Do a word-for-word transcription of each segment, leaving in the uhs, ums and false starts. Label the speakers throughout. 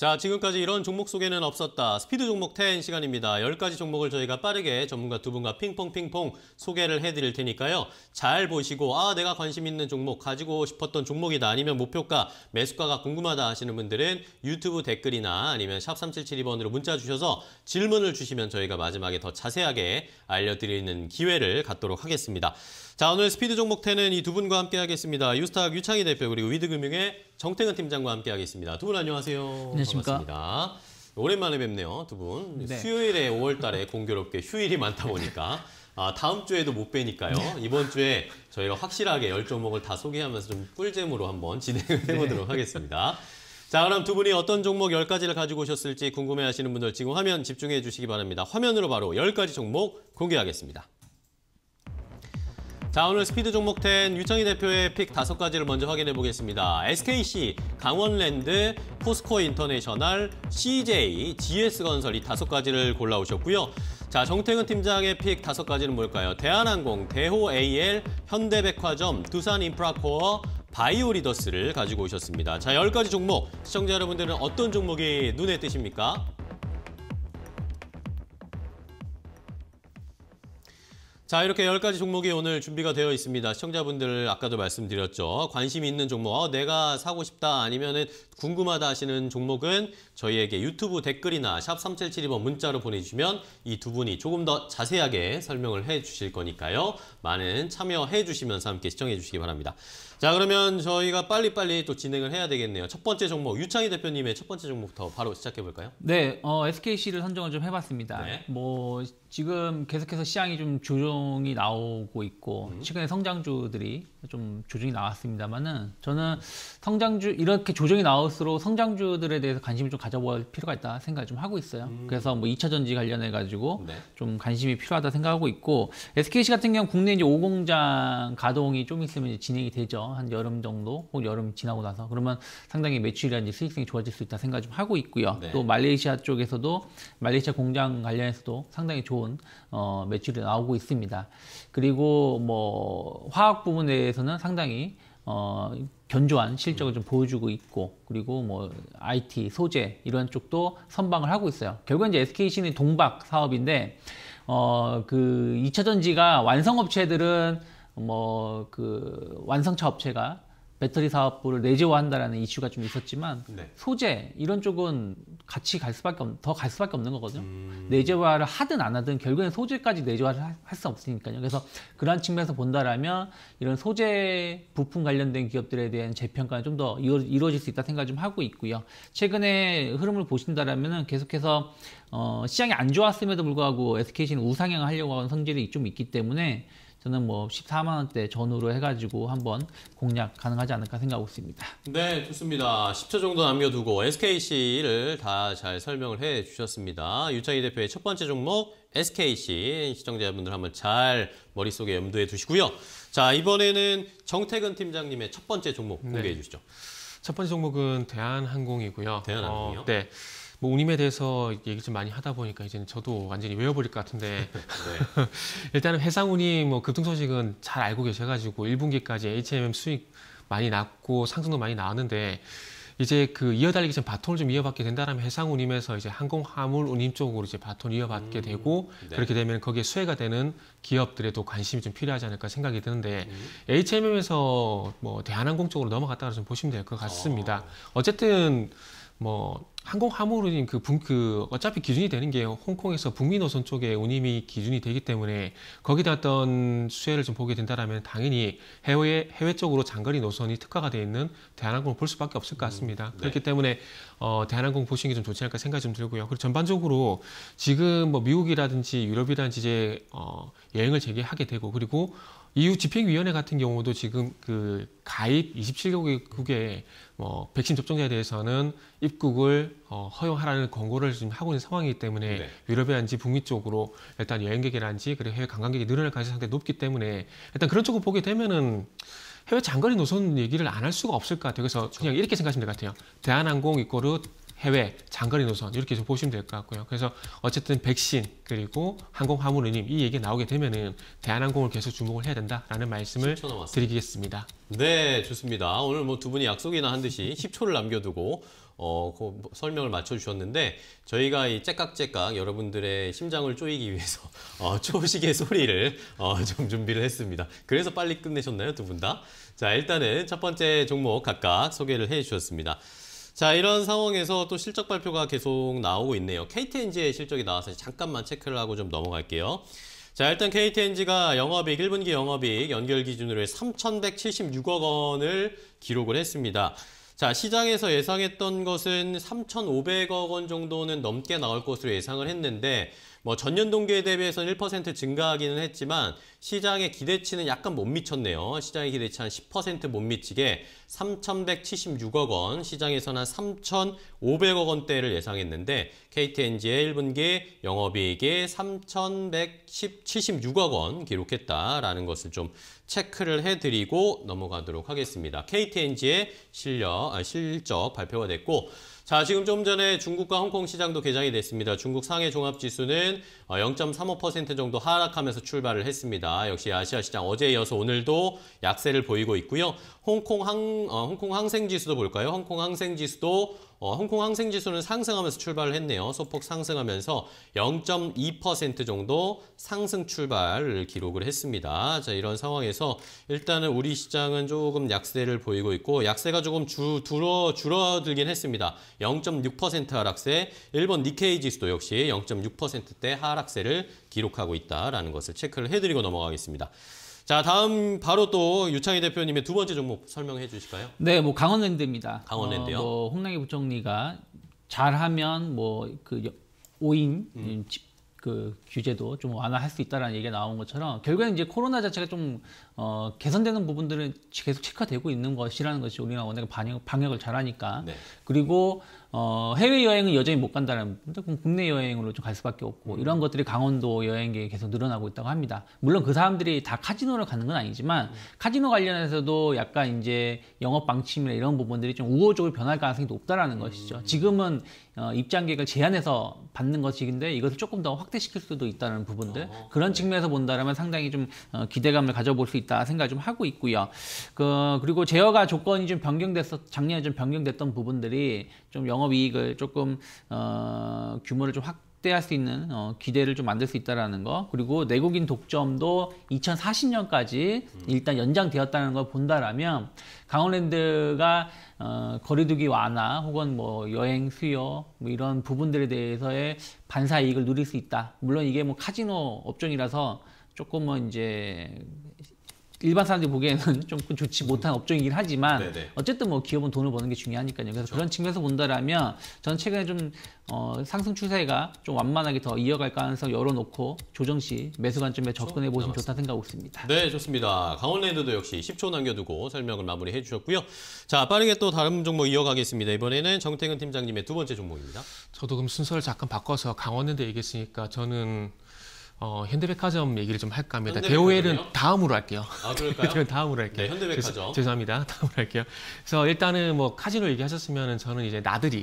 Speaker 1: 자, 지금까지 이런 종목 속에는 없었다. 스피드 종목 텐 시간입니다. 열 가지 종목을 저희가 빠르게 전문가 두 분과 핑퐁 핑퐁 소개를 해드릴 테니까요. 잘 보시고 아 내가 관심 있는 종목, 가지고 싶었던 종목이다. 아니면 목표가, 매수가가 궁금하다 하시는 분들은 유튜브 댓글이나 아니면 샵 삼칠칠이 번으로 문자 주셔서 질문을 주시면 저희가 마지막에 더 자세하게 알려드리는 기회를 갖도록 하겠습니다. 자, 오늘 스피드 종목 텐은 이 두 분과 함께 하겠습니다. 유스탁 유창희 대표 그리고 위드금융의 정태근 팀장과 함께 하겠습니다. 두 분 안녕하세요.
Speaker 2: 안녕하십니까.
Speaker 1: 반갑습니다. 오랜만에 뵙네요, 두 분.
Speaker 2: 네.
Speaker 1: 수요일에 오월 달에 공교롭게 휴일이 많다 보니까 아, 다음 주에도 못 뵈니까요. 이번 주에 저희가 확실하게 열 종목을 다 소개하면서 좀 꿀잼으로 한번 진행을 해보도록 네. 하겠습니다. 자, 그럼 두 분이 어떤 종목 열 가지를 가지고 오셨을지 궁금해하시는 분들 지금 화면 집중해 주시기 바랍니다. 화면으로 바로 열 가지 종목 공개하겠습니다. 자, 오늘 스피드 종목 텐 유창희 대표의 픽 다섯 가지를 먼저 확인해 보겠습니다. 에스케이씨, 강원랜드, 포스코 인터내셔널, 씨제이, 지에스건설 이 다섯 가지를 골라오셨고요. 자, 정태근 팀장의 픽 다섯 가지는 뭘까요? 대한항공, 대호에이엘, 현대백화점, 두산인프라코어, 바이오리더스를 가지고 오셨습니다. 자, 열 가지 종목, 시청자 여러분들은 어떤 종목이 눈에 띄십니까? 자, 이렇게 열 가지 종목이 오늘 준비가 되어 있습니다. 시청자분들 아까도 말씀드렸죠. 관심 있는 종목, 어, 내가 사고 싶다 아니면은 궁금하다 하시는 종목은 저희에게 유튜브 댓글이나 샵 삼칠칠이 번 문자로 보내주시면 이 두 분이 조금 더 자세하게 설명을 해 주실 거니까요. 많은 참여해 주시면서 함께 시청해 주시기 바랍니다. 자, 그러면 저희가 빨리빨리 또 진행을 해야 되겠네요. 첫 번째 종목, 유창희 대표님의 첫 번째 종목부터 바로 시작해 볼까요?
Speaker 2: 네, 어, 에스케이씨를 선정을 좀 해봤습니다.
Speaker 1: 네.
Speaker 2: 뭐 지금 계속해서 시장이 좀 조정이 나오고 있고 음. 최근에 성장주들이 좀 조정이 나왔습니다만은 저는 성장주 이렇게 조정이 나올수록 성장주들에 대해서 관심을 좀 가져볼 필요가 있다 생각을 좀 하고 있어요. 음. 그래서 뭐 이 차 전지 관련해 가지고 네. 좀 관심이 필요하다 생각하고 있고 에스케이씨 같은 경우 국내 이제 오 공장 가동이 좀 있으면 이제 진행이 되죠. 한 여름 정도, 혹은 여름 지나고 나서 그러면 상당히 매출이라든지 수익성이 좋아질 수 있다 생각 좀 하고 있고요. 네. 또 말레이시아 쪽에서도 말레이시아 공장 관련해서도 상당히 좋은 어, 매출이 나오고 있습니다. 그리고 뭐 화학 부분에 대해서는 상당히 어, 견조한 실적을 좀 보여주고 있고 그리고 뭐 아이티, 소재 이런 쪽도 선방을 하고 있어요. 결국은 이제 에스케이씨는 동박 사업인데 어, 그 이 차 전지가 완성업체들은 뭐 그 완성차 업체가 배터리 사업부를 내재화한다라는 이슈가 좀 있었지만 네. 소재 이런 쪽은 같이 갈 수밖에 없, 더 갈 수밖에 없는 거거든요. 음... 내재화를 하든 안 하든 결국엔 소재까지 내재화를 할 수 없으니까요. 그래서 그러한 측면에서 본다라면 이런 소재 부품 관련된 기업들에 대한 재평가는 좀 더 이루어질 수 있다 생각을 좀 하고 있고요. 최근에 흐름을 보신다라면은 계속해서 어, 시장이 안 좋았음에도 불구하고 에스케이씨는 우상향을 하려고 하는 성질이 좀 있기 때문에 저는 뭐 십사만 원대 전후로 해가지고 한번 공략 가능하지 않을까 생각하고 있습니다.
Speaker 1: 네, 좋습니다. 십 초 정도 남겨두고 에스케이씨를 다 잘 설명을 해 주셨습니다. 유창희 대표의 첫 번째 종목 에스케이씨 시청자분들 한번 잘 머릿속에 염두에 두시고요. 자, 이번에는 정태근 팀장님의 첫 번째 종목 공개해
Speaker 3: 네.
Speaker 1: 주시죠.
Speaker 3: 첫 번째 종목은 대한항공이고요.
Speaker 1: 대한항공이요?
Speaker 3: 어, 네. 뭐 운임에 대해서 얘기 좀 많이 하다 보니까 이제는 저도 완전히 외워버릴 것 같은데 네. 일단은 해상 운임 뭐 급등 소식은 잘 알고 계셔가지고 일 분기까지 에이치엠엠 수익 많이 났고 상승도 많이 나왔는데 이제 그 이어달리기 전 바톤을 좀 이어받게 된다면 해상 운임에서 이제 항공 화물 운임 쪽으로 이제 바톤 이어받게 음, 되고 네. 그렇게 되면 거기에 수혜가 되는 기업들에도 관심이 좀 필요하지 않을까 생각이 드는데 음. 에이치엠엠에서 뭐 대한항공 쪽으로 넘어갔다고 좀 보시면 될 것 같습니다. 어. 어쨌든 뭐 항공 화물운임 그, 그 어차피 기준이 되는 게 홍콩에서 북미 노선 쪽에 운임이 기준이 되기 때문에 거기다 어떤 수혜를 좀 보게 된다면 당연히 해외 해외 쪽으로 장거리 노선이 특화가 되어 있는 대한항공을 볼 수밖에 없을 것 같습니다. 음, 네. 그렇기 때문에 어, 대한항공 보시는 게 좀 좋지 않을까 생각이 좀 들고요. 그리고 전반적으로 지금 뭐 미국이라든지 유럽이라든지 이제 어, 여행을 재개하게 되고 그리고 이유 집행위원회 같은 경우도 지금 그 가입 이십칠 개국의 뭐 백신 접종자에 대해서는 입국을 어, 허용하라는 권고를 지금 하고 있는 상황이기 때문에 네. 유럽이란지 북미 쪽으로 일단 여행객이란지 그리고 해외 관광객이 늘어날 가능성이 상당히 높기 때문에 일단 그런 쪽을 보게 되면은 해외 장거리 노선 얘기를 안 할 수가 없을 것 같아요. 그래서 그렇죠. 그냥 이렇게 생각하시면 될 것 같아요. 대한항공 이꼬르 해외 장거리 노선 이렇게 좀 보시면 될 것 같고요. 그래서 어쨌든 백신 그리고 항공 화물 운임 이 얘기 나오게 되면은 대한항공을 계속 주목을 해야 된다라는 말씀을 드리겠습니다.
Speaker 1: 네, 좋습니다. 오늘 뭐 두 분이 약속이나 한 듯이 십 초를 남겨두고 어, 그 설명을 맞춰주셨는데 저희가 이 째깍째깍 여러분들의 심장을 쪼이기 위해서 어, 초식의 소리를 어, 좀 준비를 했습니다. 그래서 빨리 끝내셨나요, 두 분 다? 자, 일단은 첫 번째 종목 각각 소개를 해주셨습니다. 자, 이런 상황에서 또 실적 발표가 계속 나오고 있네요. 케이티엔지의 실적이 나와서 잠깐만 체크를 하고 좀 넘어갈게요. 자, 일단 케이티엔지가 영업이익, 일 분기 영업이익 연결 기준으로 삼천백칠십육억 원을 기록을 했습니다. 자, 시장에서 예상했던 것은 삼천오백억 원 정도는 넘게 나올 것으로 예상을 했는데 뭐 전년 동기에 대비해서는 일 퍼센트 증가하기는 했지만 시장의 기대치는 약간 못 미쳤네요. 시장의 기대치 한 십 퍼센트 못 미치게 삼천백칠십육억 원, 시장에서는 한 삼천오백억 원대를 예상했는데 케이티엔지의 일 분기 영업이익이 삼천백칠십육억 원 기록했다라는 것을 좀 체크를 해드리고 넘어가도록 하겠습니다. 케이티엔지의 실력, 아, 실적 발표가 됐고 자, 지금 좀 전에 중국과 홍콩 시장도 개장이 됐습니다. 중국 상해 종합지수는 영 점 삼오 퍼센트 정도 하락하면서 출발을 했습니다. 역시 아시아 시장 어제에 이어서 오늘도 약세를 보이고 있고요. 홍콩 항, 어, 홍콩 항생지수도 볼까요? 홍콩 항생지수도 어, 홍콩 항생지수는 상승하면서 출발을 했네요. 소폭 상승하면서 영 점 이 퍼센트 정도 상승 출발을 기록을 했습니다. 자, 이런 상황에서 일단은 우리 시장은 조금 약세를 보이고 있고 약세가 조금 주, 줄어, 줄어들긴 했습니다. 영 점 육 퍼센트 하락세, 일본 니케이 지수도 역시 영 점 육 퍼센트대 하락세를 기록하고 있다라는 것을 체크를 해드리고 넘어가겠습니다. 자, 다음 바로 또 유창희 대표님의 두 번째 종목 설명해 주실까요?
Speaker 2: 네, 뭐 강원랜드입니다.
Speaker 1: 강원랜드요?
Speaker 2: 어, 뭐 홍남기 부총리가 잘하면 뭐 그 오인
Speaker 1: 음.
Speaker 2: 그 규제도 좀 완화할 수 있다라는 얘기가 나온 것처럼 결국에는 이제 코로나 자체가 좀 어, 개선되는 부분들은 계속 체크되고 있는 것이라는 것이 우리나라 워낙에 방역, 방역을 잘하니까.
Speaker 1: 네.
Speaker 2: 그리고 어, 해외 여행은 여전히 못 간다는 부분들, 그럼 국내 여행으로 좀 갈 수밖에 없고
Speaker 1: 음.
Speaker 2: 이런 것들이 강원도 여행객이 계속 늘어나고 있다고 합니다. 물론 그 사람들이 다 카지노를 가는 건 아니지만 음. 카지노 관련해서도 약간 이제 영업 방침이나 이런 부분들이 좀 우호적으로 변할 가능성이 높다라는 음. 것이죠. 지금은 어, 입장객을 제한해서 받는 것이긴데 이것을 조금 더 확대시킬 수도 있다는 부분들 어, 그런 네. 측면에서 본다면 상당히 좀 어, 기대감을 가져볼 수 있다 생각을 좀 하고 있고요. 그, 그리고 제어가 조건이 좀 변경됐어 작년에 좀 변경됐던 부분들이 좀 영업이익을 조금 어, 규모를 좀 확대할 수 있는 어, 기대를 좀 만들 수 있다라는 거. 그리고 내국인 독점도 이천사십 년까지 음. 일단 연장되었다는 걸 본다라면 강원랜드가 어, 거리두기 완화 혹은 뭐 여행 수요 뭐 이런 부분들에 대해서의 반사 이익을 누릴 수 있다. 물론 이게 뭐 카지노 업종이라서 조금은 이제 일반 사람들이 보기에는 좀 좋지 못한 업종이긴 하지만 네네. 어쨌든 뭐 기업은 돈을 버는 게 중요하니까요. 그래서 그렇죠. 그런 측면에서 본다라면 저는 최근에 좀 어, 상승 추세가 좀 완만하게 더 이어갈 가능성 열어놓고 조정 시 매수 관점에 접근해 보시면 좋다 생각하고 있습니다.
Speaker 1: 네, 좋습니다. 강원랜드도 역시 십 초 남겨두고 설명을 마무리해 주셨고요. 자, 빠르게 또 다른 종목 이어가겠습니다. 이번에는 정태근 팀장님의 두 번째 종목입니다.
Speaker 3: 저도 그럼 순서를 잠깐 바꿔서 강원랜드 얘기했으니까 저는 어, 현대백화점 얘기를 좀 할까 합니다. 대오엘은 다음으로 할게요.
Speaker 1: 아, 그럴까요?
Speaker 3: 다음으로 할게요.
Speaker 1: 네, 현대백화점.
Speaker 3: 죄, 죄송합니다. 다음으로 할게요. 그래서 일단은 뭐 카지노 얘기하셨으면 저는 이제 나들이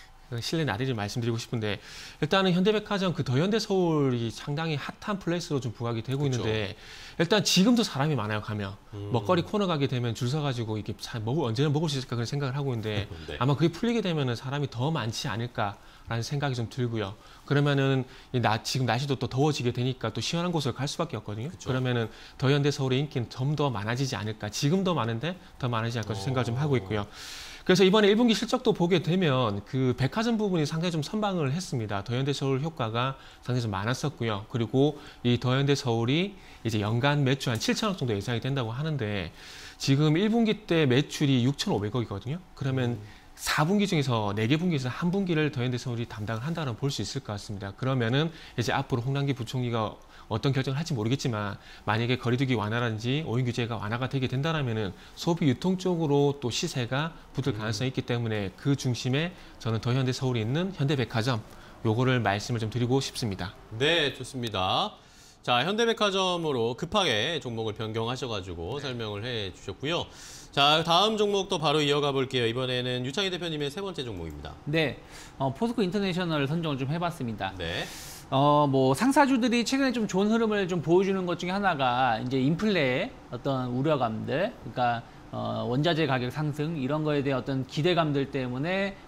Speaker 3: 실내 나들이를 말씀드리고 싶은데 일단은 현대백화점 그 더현대 서울이 상당히 핫한 플레이스로 좀 부각이 되고 그쵸. 있는데 일단 지금도 사람이 많아요. 가면 음. 먹거리 코너 가게 되면 줄 서가지고 이게 잘 먹을 언제나 먹을 수 있을까 그런 생각을 하고 있는데 네. 아마 그게 풀리게 되면은 사람이 더 많지 않을까라는 생각이 좀 들고요. 그러면은 나 지금 날씨도 또 더워지게 되니까 또 시원한 곳을 갈 수밖에 없거든요. 그쵸. 그러면은 더현대 서울의 인기는 좀 더 많아지지 않을까. 지금도 많은데 더 많아지지 않을까 생각을 좀 하고 있고요. 그래서 이번에 일 분기 실적도 보게 되면 그 백화점 부분이 상당히 좀 선방을 했습니다. 더현대 서울 효과가 상당히 좀 많았었고요. 그리고 이 더현대 서울이 이제 연간 매출 한 칠천억 정도 예상이 된다고 하는데 지금 일 분기 때 매출이 육천오백억이거든요. 그러면 음. 사 분기 중에서 네 개 분기에서 한 분기를 더현대 서울이 담당을 한다는 볼 수 있을 것 같습니다. 그러면은 이제 앞으로 홍남기 부총리가 어떤 결정을 할지 모르겠지만 만약에 거리두기 완화라든지 오인 규제가 완화가 되게 된다면은 소비 유통 쪽으로 또 시세가 붙을 가능성이 있기 때문에 그 중심에 저는 더현대 서울에 있는 현대백화점 요거를 말씀을 좀 드리고 싶습니다.
Speaker 1: 네, 좋습니다. 자, 현대백화점으로 급하게 종목을 변경하셔가지고 네. 설명을 해주셨고요. 자, 다음 종목도 바로 이어가 볼게요. 이번에는 유창희 대표님의 세 번째 종목입니다.
Speaker 2: 네, 어, 포스코 인터내셔널 선정을 좀 해봤습니다.
Speaker 1: 네.
Speaker 2: 어, 뭐 상사주들이 최근에 좀 좋은 흐름을 좀 보여주는 것 중에 하나가 이제 인플레의 어떤 우려감들, 그러니까 어, 원자재 가격 상승 이런 거에 대한 어떤 기대감들 때문에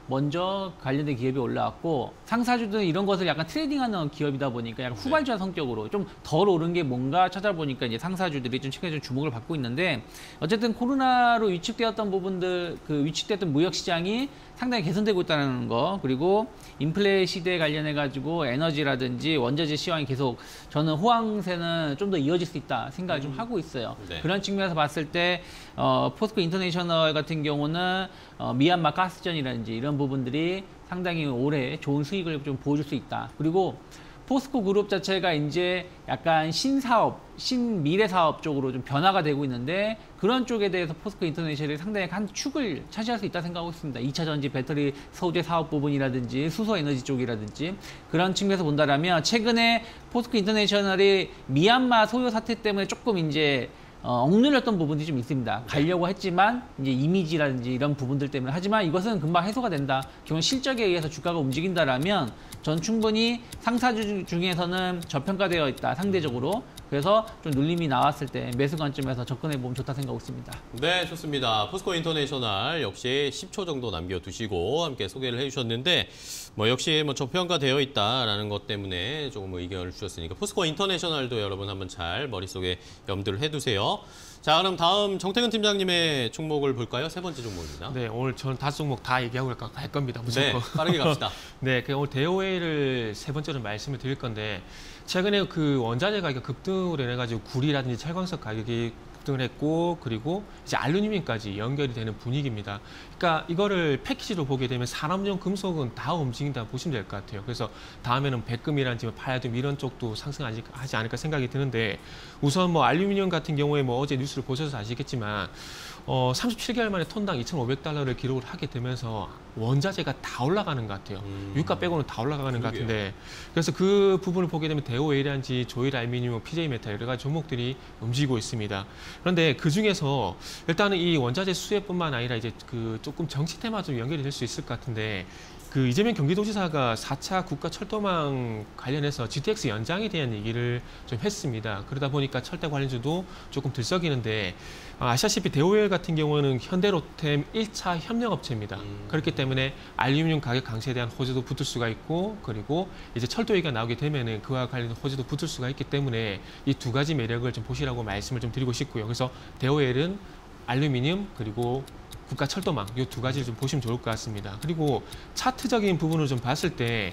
Speaker 2: 먼저 관련된 기업이 올라왔고 상사주들은 이런 것을 약간 트레이딩하는 기업이다 보니까 약간 후발주한 성격으로 좀 덜 오른 게 뭔가 찾아보니까 이제 상사주들이 좀 최근에 좀 주목을 받고 있는데 어쨌든 코로나로 위축되었던 부분들 그 위축됐던 무역 시장이 상당히 개선되고 있다는 거 그리고 인플레 시대에 관련해 가지고 에너지라든지 원자재 시황이 계속 저는 호황세는 좀 더 이어질 수 있다 생각을 좀 하고 있어요.
Speaker 1: 네.
Speaker 2: 그런 측면에서 봤을 때 어, 포스코 인터내셔널 같은 경우는 어, 미얀마 가스전이라든지 이런 부분들이 상당히 올해 좋은 수익을 좀 보여줄 수 있다. 그리고 포스코 그룹 자체가 이제 약간 신사업, 신미래 사업 쪽으로 좀 변화가 되고 있는데 그런 쪽에 대해서 포스코 인터내셔널이 상당히 한 축을 차지할 수 있다 생각하고 있습니다. 이 차 전지 배터리 소재 사업 부분이라든지 수소 에너지 쪽이라든지 그런 측면에서 본다라면 최근에 포스코 인터내셔널이 미얀마 소요 사태 때문에 조금 이제 어, 억눌렸던 부분이 좀 있습니다. 가려고 했지만 이제 이미지라든지 이런 부분들 때문에 하지만 이것은 금방 해소가 된다. 기본 실적에 의해서 주가가 움직인다라면 전 충분히 상사주 중에서는 저평가되어 있다. 상대적으로. 그래서 좀 눌림이 나왔을 때 매수 관점에서 접근해 보면 좋다 생각하고 있습니다.
Speaker 1: 네, 좋습니다. 포스코 인터내셔널 역시 십 초 정도 남겨두시고 함께 소개를 해주셨는데 뭐 역시 뭐 저평가되어 있다라는 것 때문에 조금 의견을 주셨으니까 포스코 인터내셔널도 여러분 한번 잘 머릿속에 염두를 해두세요. 자, 그럼 다음 정태근 팀장님의 종목을 볼까요? 세 번째 종목입니다.
Speaker 3: 네, 오늘 저는 다섯 종목 다 얘기하고 갈 겁니다. 무조건.
Speaker 1: 네, 빠르게 갑시다.
Speaker 3: 네, 그 오늘 대오웨이를 세 번째로 말씀을 드릴 건데 최근에 그 원자재 가격 급등으로 인해 가지고 구리라든지 철광석 가격이 급등을 했고 그리고 이제 알루미늄까지 연결이 되는 분위기입니다. 그러니까 이거를 패키지로 보게 되면 산업용 금속은 다 움직인다 보시면 될 것 같아요. 그래서 다음에는 백금이라든지 팔라듐 이런 쪽도 상승하지 않을까 생각이 드는데 우선 뭐 알루미늄 같은 경우에 뭐 어제 뉴스를 보셔서 아시겠지만 어, 삼십칠 개월 만에 톤당 이천오백 달러를 기록을 하게 되면서 원자재가 다 올라가는 것 같아요.
Speaker 1: 음.
Speaker 3: 유가 빼고는 다 올라가는 것
Speaker 1: 그러게요.
Speaker 3: 같은데 그래서 그 부분을 보게 되면 대오웨이라든지 조일 알루미늄, 피제이 메탈 여러 가지 종목들이 움직이고 있습니다. 그런데 그 중에서 일단은 이 원자재 수혜뿐만 아니라 이제 그 조금 정치 테마 좀 연결이 될 수 있을 것 같은데 그 이재명 경기도지사가 사 차 국가 철도망 관련해서 지티엑스 연장에 대한 얘기를 좀 했습니다. 그러다 보니까 철대 관련주도 조금 들썩이는데 아시다시피 대오웰 같은 경우는 현대로템 일 차 협력업체입니다.
Speaker 1: 음.
Speaker 3: 그렇기 때문에 알루미늄 가격 강세에 대한 호재도 붙을 수가 있고 그리고 이제 철도 얘기가 나오게 되면은 그와 관련된 호재도 붙을 수가 있기 때문에 이 두 가지 매력을 좀 보시라고 말씀을 좀 드리고 싶고요. 그래서 대오웰은 알루미늄 그리고 국가 철도망 이 두 가지를 좀 보시면 좋을 것 같습니다. 그리고 차트적인 부분을 좀 봤을 때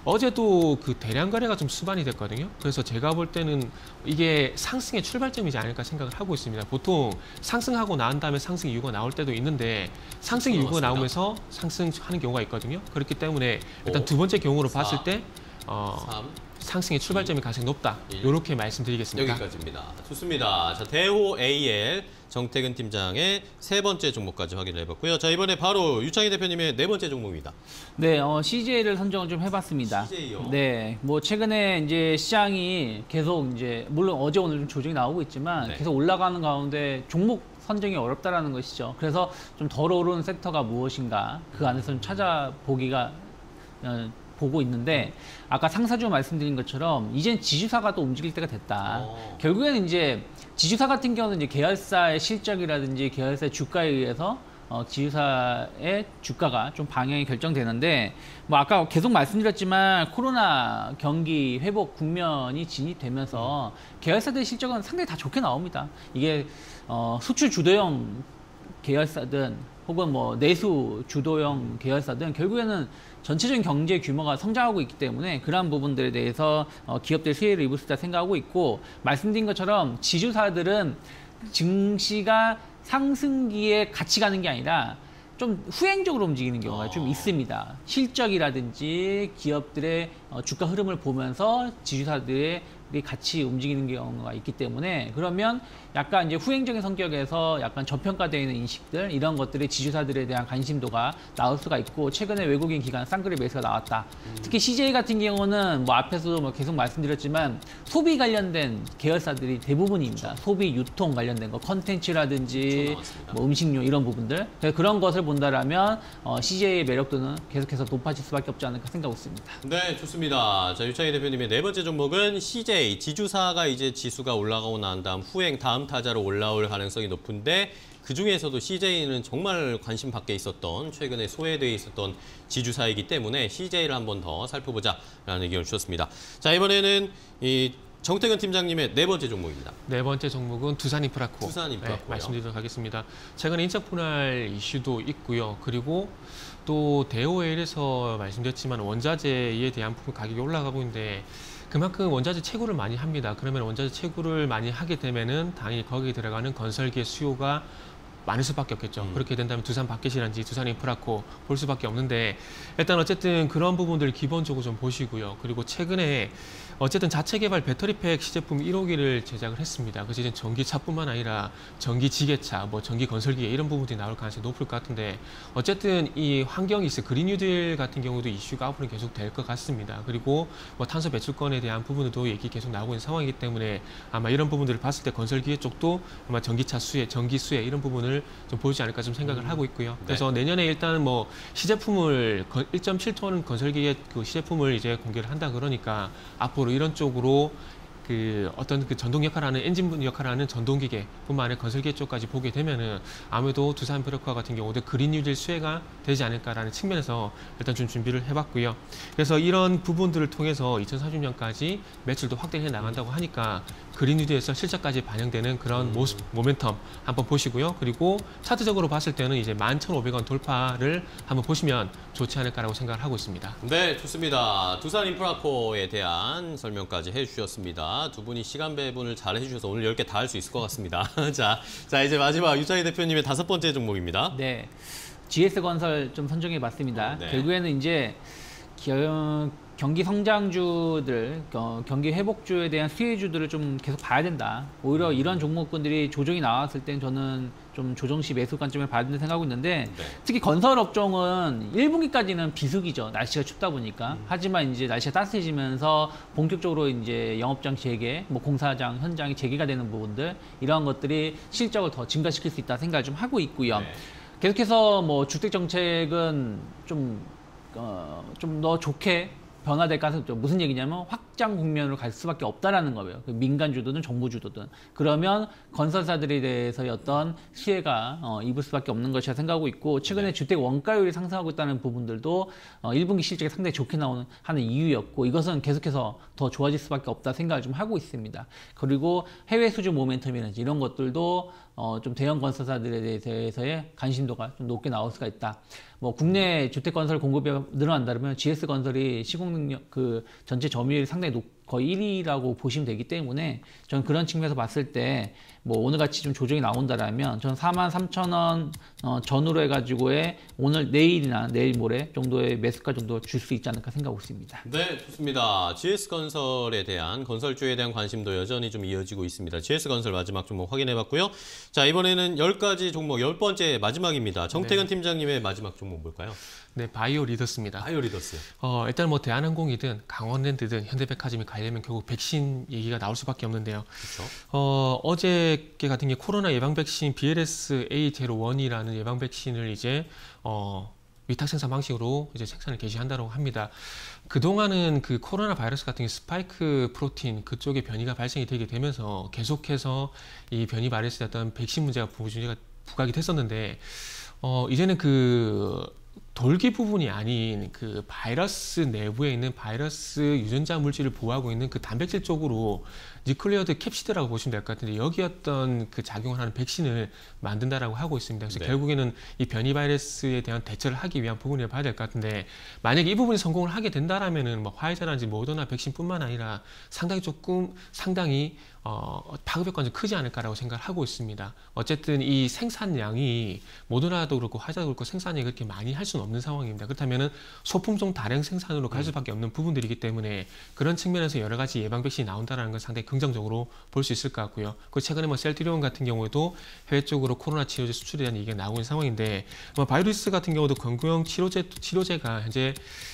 Speaker 3: 어제도 그 대량 거래가 좀 수반이 됐거든요. 그래서 제가 볼 때는 이게 상승의 출발점이지 않을까 생각을 하고 있습니다. 보통 상승하고 난 다음에 상승 이유가 나올 때도 있는데 상승 이유가 나오면서 상승하는 경우가 있거든요. 그렇기 때문에 일단
Speaker 1: 오,
Speaker 3: 두 번째 경우로
Speaker 1: 사,
Speaker 3: 봤을 때 어,
Speaker 1: 삼,
Speaker 3: 상승의 출발점이 가장 높다.
Speaker 1: 일.
Speaker 3: 이렇게 말씀드리겠습니다.
Speaker 1: 여기까지입니다. 좋습니다. 자, 대호 에이엘 정태근 팀장의 세 번째 종목까지 확인을 해봤고요. 자, 이번에 바로 유창희 대표님의 네 번째 종목입니다.
Speaker 2: 네, 어, 씨제이를 선정을 좀 해봤습니다.
Speaker 1: 씨제이요?
Speaker 2: 네, 뭐 최근에 이제 시장이 계속 이제 물론 어제 오늘 좀 조정이 나오고 있지만
Speaker 1: 네.
Speaker 2: 계속 올라가는 가운데 종목 선정이 어렵다라는 것이죠. 그래서 좀 덜 오른 섹터가 무엇인가 그 안에서 좀 찾아보기가 어, 보고 있는데 아까 상사주 말씀드린 것처럼 이젠 지주사가 또 움직일 때가 됐다.
Speaker 1: 오.
Speaker 2: 결국에는 이제 지주사 같은 경우는 이제 계열사의 실적이라든지 계열사의 주가에 의해서 어, 지주사의 주가가 좀 방향이 결정되는데 뭐 아까 계속 말씀드렸지만 코로나 경기 회복 국면이 진입되면서 계열사들 실적은 상당히 다 좋게 나옵니다. 이게 어, 수출 주도형 계열사든 혹은 뭐 내수 주도형 계열사든 결국에는 전체적인 경제 규모가 성장하고 있기 때문에 그러한 부분들에 대해서 어, 기업들 수혜를 입을 수 있다 생각하고 있고 말씀드린 것처럼 지주사들은 증시가 상승기에 같이 가는 게 아니라 좀 후행적으로 움직이는 경우가
Speaker 1: 어.
Speaker 2: 좀 있습니다. 실적이라든지 기업들의 어, 주가 흐름을 보면서 지주사들의 같이 움직이는 경우가 있기 때문에 그러면 약간 이제 후행적인 성격에서 약간 저평가되어 있는 인식들 이런 것들이 지주사들에 대한 관심도가 나올 수가 있고 최근에 외국인 기관 쌍그리 매수가 나왔다. 음. 특히 씨제이 같은 경우는 뭐 앞에서도 뭐 계속 말씀드렸지만 소비 관련된 계열사들이 대부분입니다. 그렇죠. 소비 유통 관련된 거 컨텐츠라든지 뭐 음식료 이런 부분들 그래서 그런 것을 본다라면 어, 씨제이의 매력도는 계속해서 높아질 수밖에 없지 않을까 생각하고 있습니다.
Speaker 1: 네, 좋습니다. 자, 유창희 대표님의 네 번째 종목은 씨제이 씨제이, 지주사가 이제 지수가 올라가고 난 다음 후행 다음 타자로 올라올 가능성이 높은데 그중에서도 씨제이는 정말 관심 밖에 있었던 최근에 소외되어 있었던 지주사이기 때문에 씨제이를 한번 더 살펴보자라는 의견을 주셨습니다. 자, 이번에는 이 정태근 팀장님의 네 번째 종목입니다.
Speaker 3: 네 번째 종목은 두산인프라코.
Speaker 1: 두산인프라코요.
Speaker 3: 네, 말씀드리도록 하겠습니다. 최근에 인적 분할 이슈도 있고요. 그리고 또 대오엘에서 말씀드렸지만 원자재에 대한 부분 가격이 올라가고 있는데 그만큼 원자재 채굴을 많이 합니다. 그러면 원자재 채굴을 많이 하게 되면은 당연히 거기에 들어가는 건설기의 수요가 많을 수밖에 없겠죠.
Speaker 1: 음.
Speaker 3: 그렇게 된다면 두산 바켓이란지 두산 인프라코 볼 수밖에 없는데 일단 어쨌든 그런 부분들 기본적으로 좀 보시고요. 그리고 최근에 어쨌든 자체 개발 배터리팩 시제품 일 호기를 제작을 했습니다. 그래서 이제 전기차뿐만 아니라 전기 지게차, 뭐 전기 건설기계 이런 부분들이 나올 가능성이 높을 것 같은데 어쨌든 이 환경이 있어 그린 뉴딜 같은 경우도 이슈가 앞으로 계속 될 것 같습니다. 그리고 뭐 탄소 배출권에 대한 부분도 얘기 계속 나오고 있는 상황이기 때문에 아마 이런 부분들을 봤을 때 건설기계 쪽도 아마 전기차 수혜, 전기 수혜 이런 부분을 좀 보이지 않을까 좀 생각을 하고 있고요. 그래서
Speaker 1: 네.
Speaker 3: 내년에 일단 뭐 시제품을 일 점 칠 톤 건설기의 그 시제품을 이제 공개를 한다 그러니까 앞으로 이런 쪽으로 그 어떤 그 전동 역할하는 엔진 역할하는 전동기계뿐만 아니라 건설기계 쪽까지 보게 되면은 아무래도 두산인프라코 같은 경우도 그린 뉴딜 수혜가 되지 않을까라는 측면에서 일단 좀 준비를 해봤고요. 그래서 이런 부분들을 통해서 이천삼십 년까지 매출도 확대해 나간다고 하니까 그린 뉴딜에서 실적까지 반영되는 그런
Speaker 1: 음.
Speaker 3: 모습, 모멘텀 한번 보시고요. 그리고 차트적으로 봤을 때는 이제 만 천오백 원 돌파를 한번 보시면 좋지 않을까라고 생각을 하고 있습니다.
Speaker 1: 네, 좋습니다. 두산인프라코에 대한 설명까지 해주셨습니다. 두 분이 시간 배분을 잘 해주셔서 오늘 열 개 다 할 수 있을 것 같습니다. 자, 자 이제 마지막 유창희 대표님의 다섯 번째 종목입니다.
Speaker 2: 네, 지에스건설 좀 선정해봤습니다.
Speaker 1: 어, 네.
Speaker 2: 결국에는 이제 겨, 경기 성장주들, 어, 경기 회복주에 대한 수혜주들을 좀 계속 봐야 된다. 오히려 이런 종목군들이 조정이 나왔을 땐 저는 좀 조정시 매수 관점을 봐야 된다 생각하고 있는데
Speaker 1: 네.
Speaker 2: 특히 건설 업종은 일 분기까지는 비수기죠. 날씨가 춥다 보니까.
Speaker 1: 음.
Speaker 2: 하지만 이제 날씨가 따뜻해지면서 본격적으로 이제 영업장 재개, 뭐 공사장 현장이 재개가 되는 부분들 이러한 것들이 실적을 더 증가시킬 수 있다 생각을 좀 하고 있고요.
Speaker 1: 네.
Speaker 2: 계속해서 뭐 주택 정책은 좀 어, 좀 더 좋게 변화될 가능성이 있죠. 무슨 얘기냐면 확장 국면으로 갈 수밖에 없다라는 거예요. 민간 주도든 정부 주도든. 그러면 건설사들에 대해서의 어떤 수혜가 어, 입을 수밖에 없는 것이라 생각하고 있고 최근에
Speaker 1: 네.
Speaker 2: 주택 원가율이 상승하고 있다는 부분들도 어, 일 분기 실적이 상당히 좋게 나오는 하는 이유였고 이것은 계속해서 더 좋아질 수밖에 없다 생각을 좀 하고 있습니다. 그리고 해외 수주 모멘텀이라든지 이런 것들도 어, 좀 대형 건설사들에 대해서의 관심도가 좀 높게 나올 수가 있다. 뭐 국내 주택 건설 공급이 늘어난다면 지에스건설이 시공 능력 그 전체 점유율이 상당히 높 거의 일 위라고 보시면 되기 때문에 저는 그런 측면에서 봤을 때 뭐 오늘같이 좀 조정이 나온다라면 저는 사만 삼천 원 어, 전후로 해가지고의 오늘 내일이나 내일 모레 정도의 매수가 정도 줄 수 있지 않을까 생각하고 있습니다.
Speaker 1: 네, 좋습니다. 지에스건설에 대한 건설주에 대한 관심도 여전히 좀 이어지고 있습니다. 지에스건설 마지막 종목 확인해봤고요. 자, 이번에는 열 가지 종목 열 번째 마지막입니다. 정태근
Speaker 3: 네.
Speaker 1: 팀장님의 마지막 종목 뭘까요?
Speaker 3: 네, 바이오 리더스입니다.
Speaker 1: 바이오 리더스.
Speaker 3: 어, 일단 뭐 대한항공이든 강원랜드든 현대백화점이 가려면 결국 백신 얘기가 나올 수밖에 없는데요.
Speaker 1: 그렇죠.
Speaker 3: 어, 어저께 같은 게 코로나 예방 백신 비엘에스 에이 제로원이라는 예방 백신을 이제 어, 위탁 생산 방식으로 이제 생산을 개시한다고 합니다. 그동안은 그 코로나 바이러스 같은 게 스파이크 프로틴 그쪽에 변이가 발생이 되게 되면서 계속해서 이 변이 바이러스에 어떤 백신 문제가 부재가 부각이 됐었는데 어, 이제는 그 돌기 부분이 아닌 그 바이러스 내부에 있는 바이러스 유전자 물질을 보호하고 있는 그 단백질 쪽으로 뉴클리어드 캡시드라고 보시면 될 것 같은데 여기 어떤 그 작용을 하는 백신을 만든다라고 하고 있습니다. 그래서
Speaker 1: 네.
Speaker 3: 결국에는 이 변이 바이러스에 대한 대처를 하기 위한 부분을 봐야 될 것 같은데 만약에 이 부분이 성공을 하게 된다라면은 뭐 화이자라든지 모더나 백신뿐만 아니라 상당히 조금 상당히 어, 파급 효과는 크지 않을까라고 생각을 하고 있습니다. 어쨌든 이 생산량이 모더나도 그렇고 화이자도 그렇고 생산량이 그렇게 많이 할 수는 없는 상황입니다. 그렇다면은 소품종 다량 생산으로 갈 수밖에 없는 부분들이기 때문에 그런 측면에서 여러 가지 예방 백신이 나온다는 건 상당히 긍정적으로 볼 수 있을 것 같고요. 그 최근에 뭐 셀트리온 같은 경우에도 해외 쪽으로 코로나 치료제 수출에 대한 얘기가 나오고 있는 상황인데 뭐 바이러스 같은 경우도 건강용 치료제 치료제가 현재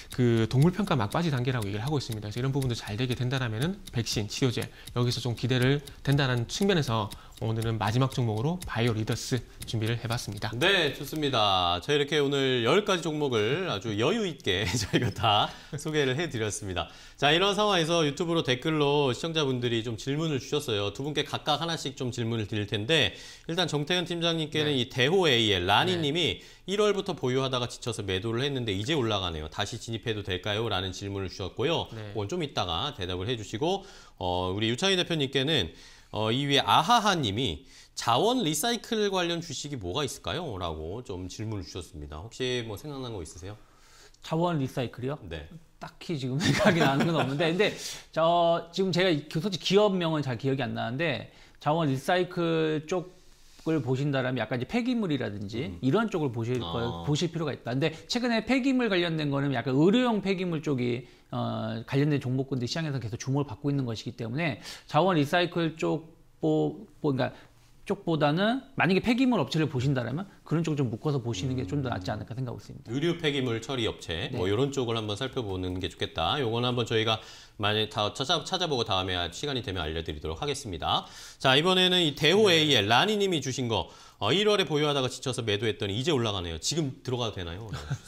Speaker 3: 그 동물 평가 막바지 단계라고 얘기를 하고 있습니다. 그래서 이런 부분도 잘 되게 된다라면은 백신, 치료제 여기서 좀 기대를 된다는 측면에서 오늘은 마지막 종목으로 바이오 리더스 준비를 해봤습니다.
Speaker 1: 네, 좋습니다. 자, 이렇게 오늘 열 가지 종목을 아주 여유 있게 저희가 다 소개를 해드렸습니다. 자, 이런 상황에서 유튜브로 댓글로 시청자분들이 좀 질문을 주셨어요. 두 분께 각각 하나씩 좀 질문을 드릴 텐데 일단 정태현 팀장님께는
Speaker 3: 네.
Speaker 1: 이 대호에이엘 라니님이 일월부터 보유하다가 지쳐서 매도를 했는데 이제 올라가네요. 다시 진입해도 될까요? 라는 질문을 주셨고요.
Speaker 3: 네.
Speaker 1: 그건 좀 이따가 대답을 해주시고 어, 우리 유창희 대표님께는 어, 이 위에 아하하님이 자원 리사이클 관련 주식이 뭐가 있을까요? 라고 좀 질문을 주셨습니다. 혹시 뭐 생각난 거 있으세요?
Speaker 2: 자원 리사이클이요?
Speaker 1: 네.
Speaker 2: 딱히 지금 생각이 나는 건 없는데, 근데 저 지금 제가 솔직히 기업명은 잘 기억이 안 나는데 자원 리사이클 쪽을 보신다라면 약간 이제 폐기물이라든지
Speaker 1: 음.
Speaker 2: 이런 쪽을 보실
Speaker 1: 아.
Speaker 2: 거 보실 필요가 있다. 근데 최근에 폐기물 관련된 거는 약간 의료용 폐기물 쪽이 어, 관련된 종목군들 시장에서 계속 주목을 받고 있는 것이기 때문에 자원 리사이클 쪽 보, 보, 그러니까 쪽보다는 만약에 폐기물 업체를 보신다라면 그런 쪽 좀 묶어서 보시는 게 좀 더 낫지 않을까 생각하고 있습니다.
Speaker 1: 의류 폐기물 처리 업체
Speaker 2: 네.
Speaker 1: 뭐 이런 쪽을 한번 살펴보는 게 좋겠다. 요건 한번 저희가 만약 다 찾아, 찾아보고 다음에 시간이 되면 알려드리도록 하겠습니다. 자, 이번에는 이 대호에이엘 라니님이 주신 거 어, 일월에 보유하다가 지쳐서 매도했더니 이제 올라가네요. 지금 들어가도 되나요?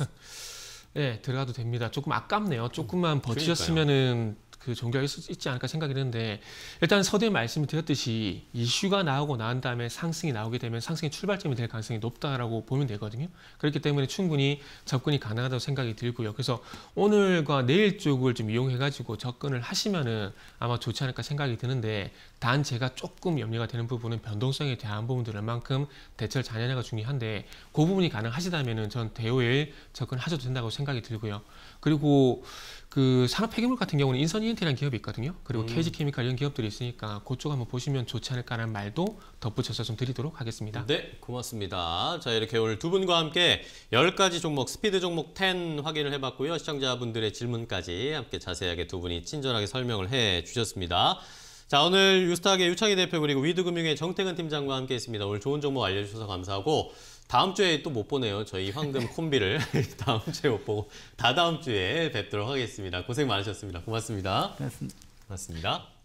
Speaker 3: 네, 들어가도 됩니다. 조금 아깝네요. 조금만 버티셨으면은 그 종결이 있지 않을까 생각이 드는데 일단 서두에 말씀을 드렸듯이 이슈가 나오고 난 다음에 상승이 나오게 되면 상승의 출발점이 될 가능성이 높다라고 보면 되거든요. 그렇기 때문에 충분히 접근이 가능하다고 생각이 들고요. 그래서 오늘과 내일 쪽을 좀 이용해가지고 접근을 하시면은 아마 좋지 않을까 생각이 드는데 단 제가 조금 염려가 되는 부분은 변동성에 대한 부분들 얼만큼 대처를 잘하냐가 중요한데 그 부분이 가능하시다면은 전 대호에이엘 접근하셔도 된다고 생각이 들고요. 그리고 그 산업 폐기물 같은 경우는 인선 이엔티라는 기업이 있거든요. 그리고
Speaker 1: 음.
Speaker 3: 케이지케미칼 이런 기업들이 있으니까 그쪽 한번 보시면 좋지 않을까라는 말도 덧붙여서 좀 드리도록 하겠습니다.
Speaker 1: 네, 고맙습니다. 자, 이렇게 오늘 두 분과 함께 열 가지 종목, 스피드 종목 십 확인을 해봤고요. 시청자분들의 질문까지 함께 자세하게 두 분이 친절하게 설명을 해주셨습니다. 자, 오늘 유스탁의 유창희 대표 그리고 위드금융의 정태근 팀장과 함께 했습니다. 오늘 좋은 정보 알려주셔서 감사하고 다음 주에 또 못 보네요. 저희 황금 콤비를 다음 주에 못 보고 다다음 주에 뵙도록 하겠습니다. 고생 많으셨습니다. 고맙습니다.
Speaker 2: 그렇습니다.
Speaker 1: 고맙습니다.